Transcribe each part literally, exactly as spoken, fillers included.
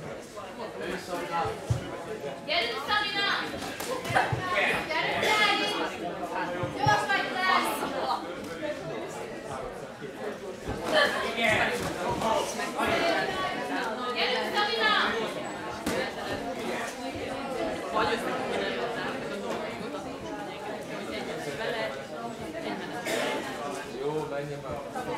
Gyerünk, Szabina! Gyerünk, Dári! Gyors vagy lesz! Gyerünk, Szabina! Jó, menjen már.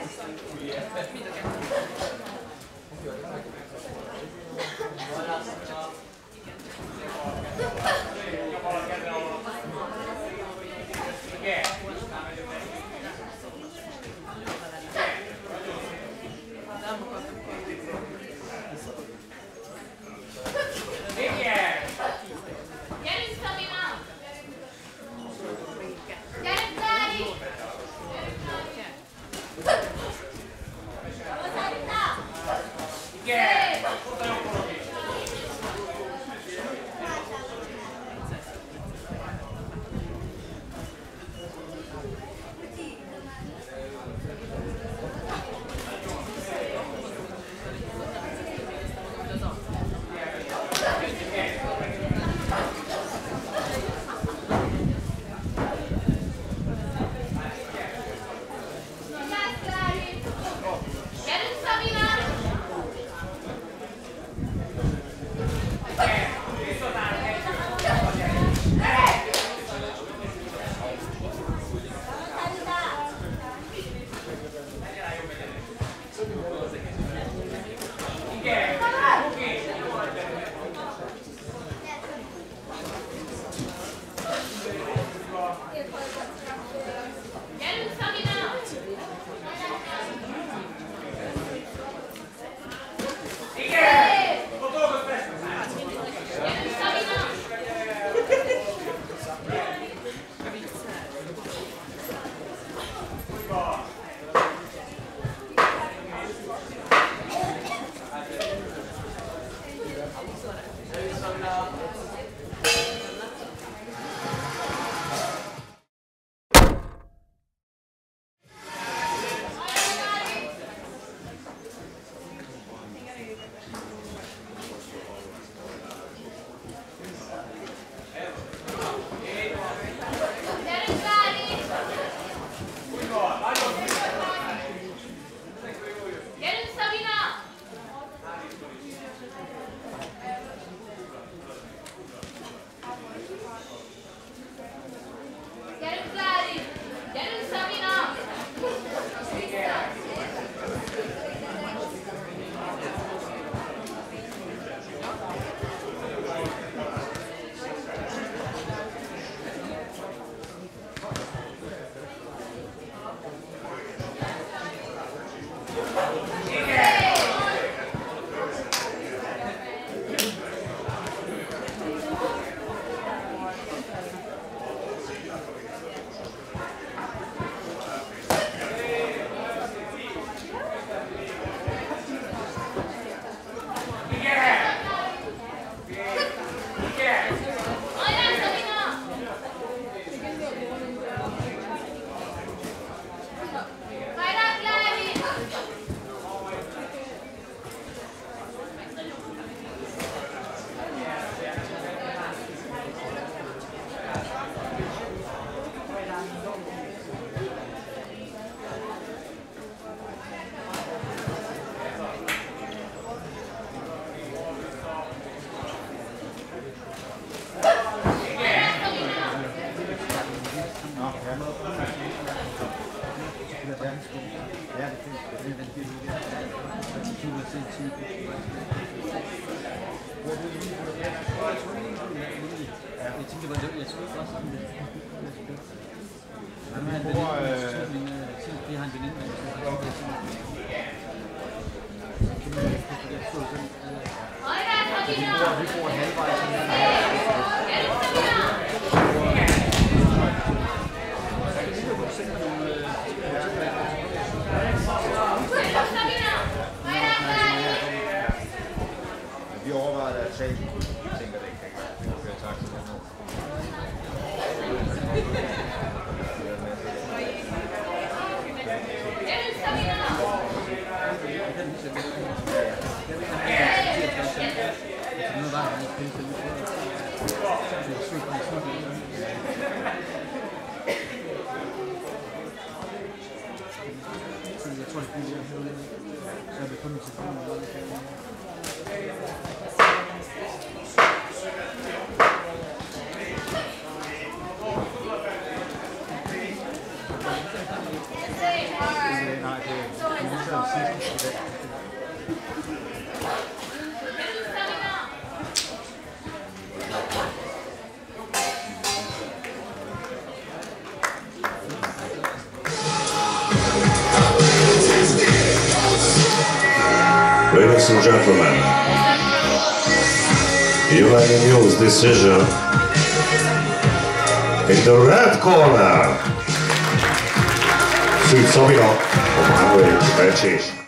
Gyerünk, Szabina! Gyerünk, Dári! Gyerünk, Szabina! Gyerünk, Szabina! Gyerünk, Szabina! Gyerünk, Dári! Gyerünk, Szabina! Gyerünk, Dári! Gyerünk, Szabina! Hajrá, Szabina! Hajrá, Klári! Ja, det finns. Det finns väldigt mycket. Jag tror att det är typ. Jeg tænkte, det var jeg tror også sådan det. Han har en veninde, vi har en veninde, vi får halvvejs. Vi overvejede at tage, jeg tænker det ikke kan køre taxa til nu. Hey! Nu var han ikke pisse ud på det. Det er sygt, det er sygt. Så jeg tror, det bliver her. Så er vi kommet til filmen. Nej, det er det sidste i dag. Ladies and gentlemen, unanimous decision in the red corner. Syd Sabina, on my way to Manchester.